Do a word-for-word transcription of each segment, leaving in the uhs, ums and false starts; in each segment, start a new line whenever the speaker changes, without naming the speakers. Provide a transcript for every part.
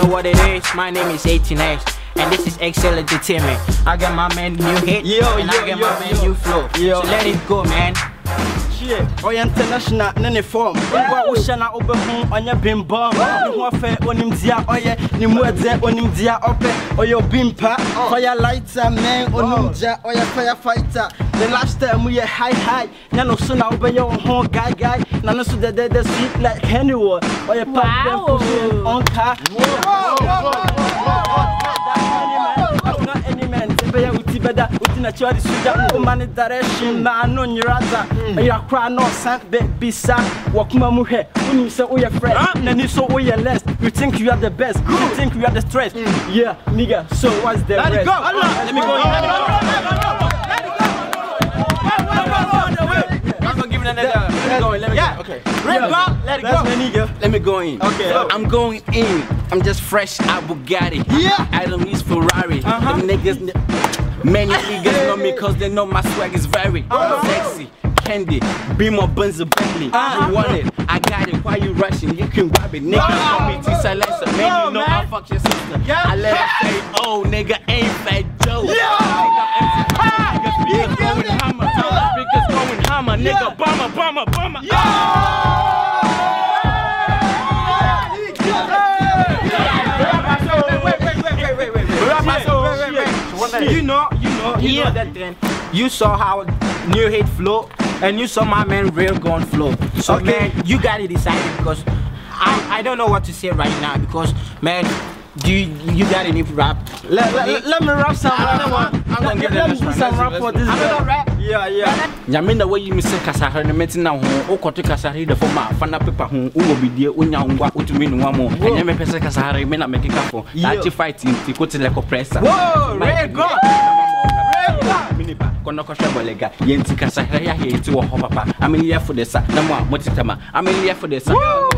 what it is. My name is eighteen X. And this is Excel Entertainment. I got my man new hit,
yo,
and
yo,
I got
yo,
my man
yo.
new flow. Yo. So let it go, man.
Shit, oh international, nene form. What we shall not over home on your bim bomb. You want fair on him, dear, oh yeah, you more there on him, dear, open, or your bimpa, fire lighter, man, on him, dear, or your firefighter. The last time we are high, high, Nano soon I'll be your home guy, guy, Nano so that there's sweet like anywhere, or your pop them on car. Better within a charity suit, money direction, man on your other. You are crying no sand, baby, son. Walk my head when you say, oh, you're fresh, and you so oh, you're less. You think you are the best, you think you are the stress. Yeah, nigga, so what's the rest? Let it go, let me go, let me go, I'm gonna give it another. Let me go, let me go. Okay, let it go, let me go in. Okay, I'm going in. I'm just fresh out Bugatti. Yeah, I don't use Ferrari. Them niggas. Many niggas know me cause they know my swag is very uh-huh. sexy, candy, be more buns of Bentley. Uh-huh. You want it, I got it, why you rushing? You can grab it, nigga, call me T-Silencer. Man, you know I fuck your sister. Yeah. I let her say, oh, nigga, ain't Fat Joe. Yeah. Nigga, speakers going hammer, speakers going hammer, nigga, bomber, bomber, bomber. Yeah. You know, you know, you yeah. know that then. You saw how new hit flow, and you saw my man real gun flow. So okay. Man, you got it decided because I I don't know what to say right now because man, do you, you got any rap? Let, let, let me rap some. Uh, I'm gonna let, give let them some rap for this. I'm gonna rap. Yeah, yeah. Yamina way you say Kasahara na meti na ho o koto Kasahara the former fana paper ho o obi die onya ngwa otumi no amo enya me pese Kasahara me na make kafo that fighting ti ko tele ko pressa. Whoa, red go. Miniba kono ko shebolega yenti Kasahara ya he ti wo ho papa am here for the sa na mo motitama am here for the sa.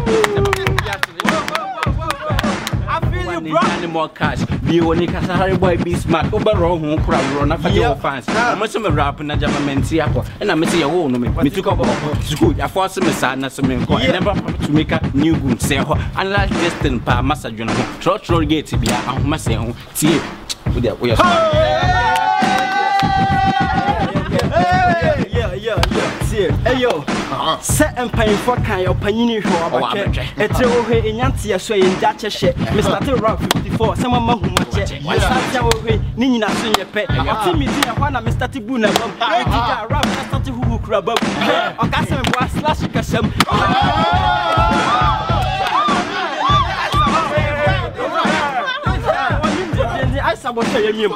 Need more cash. Be only Kasahara boy be smart. Over wrong crowd run after your fans. I'm some rap na jama menti apo. And I say oh no me. Me took up school. I force me sana some me ko. Never to make a new good say ho. And last destin pa massage no. Church roll gate bia ahoma say ho. Tie. We there we are. Yeah, yeah, yeah. Hey yo, set and paying for kind of panini show about it. It's over in Yantia, so in Dutch shit. Mister Rock fifty-four, some of who much it. I started away, Nina Sunya pet. I think me, I want to Mister Tibuna. I rap, I started who crab up. I got some was slash custom. I sabotage him.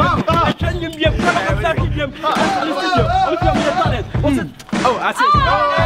Oh, I said.